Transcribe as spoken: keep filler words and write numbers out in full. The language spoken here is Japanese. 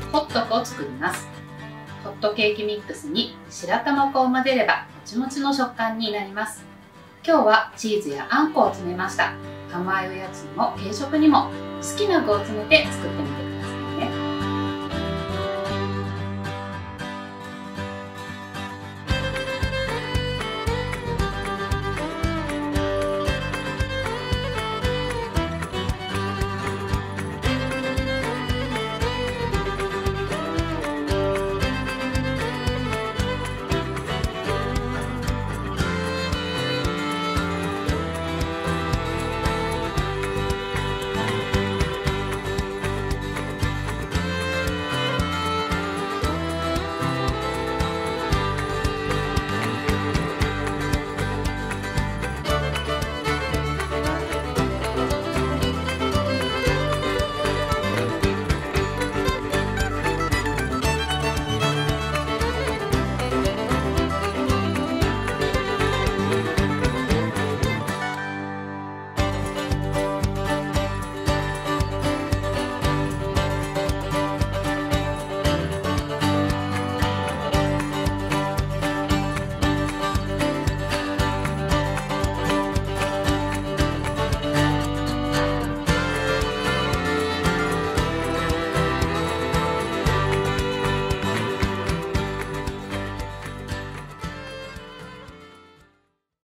ホットクを作ります。ホットケーキミックスに白玉粉を混ぜればもちもちの食感になります。今日はチーズやあんこを詰めました。甘いおやつにも軽食にも好きな具を詰めて作ってみてください。